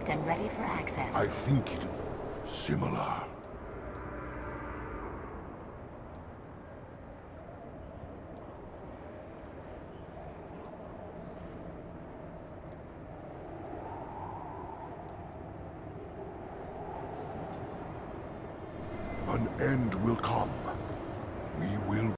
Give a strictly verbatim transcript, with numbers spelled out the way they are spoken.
unlocked and ready for access. I think it similar. An end will come. We will